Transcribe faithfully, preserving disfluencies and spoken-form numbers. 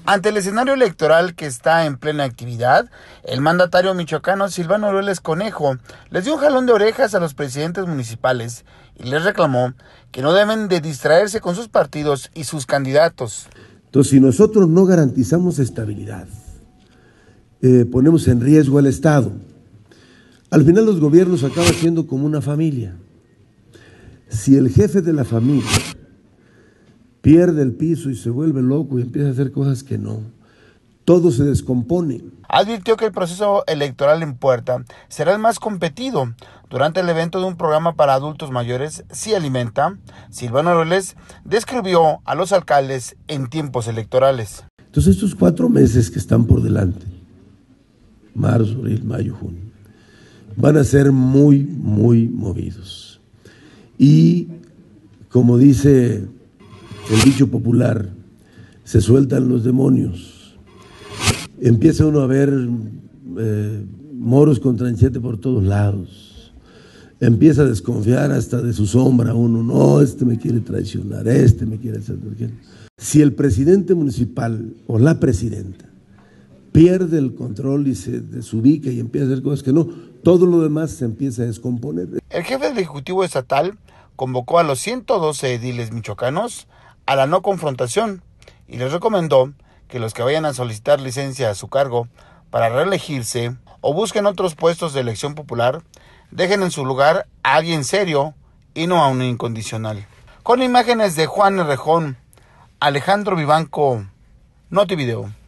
Ante el escenario electoral que está en plena actividad, el mandatario michoacano Silvano Aureoles Conejo les dio un jalón de orejas a los presidentes municipales y les reclamó que no deben de distraerse con sus partidos y sus candidatos. Entonces, si nosotros no garantizamos estabilidad, eh, ponemos en riesgo al Estado. Al final los gobiernos acaban siendo como una familia. Si el jefe de la familia pierde el piso y se vuelve loco y empieza a hacer cosas que no, todo se descompone. Advirtió que el proceso electoral en puerta será el más competido. Durante el evento de un programa para adultos mayores, Sí Alimenta, Silvano Aureoles describió a los alcaldes en tiempos electorales. Entonces estos cuatro meses que están por delante, marzo, abril, mayo, junio, van a ser muy, muy movidos. Y como dice el dicho popular, se sueltan los demonios. Empieza uno a ver eh, moros con tranchete por todos lados. Empieza a desconfiar hasta de su sombra uno. No, este me quiere traicionar, este me quiere hacer. Si el presidente municipal o la presidenta pierde el control y se desubica y empieza a hacer cosas que no, todo lo demás se empieza a descomponer. El jefe del Ejecutivo Estatal convocó a los ciento doce ediles michoacanos a la no confrontación y les recomendó que los que vayan a solicitar licencia a su cargo para reelegirse o busquen otros puestos de elección popular, dejen en su lugar a alguien serio y no a un incondicional. Con imágenes de Juan Errejón, Alejandro Vivanco, Notivideo.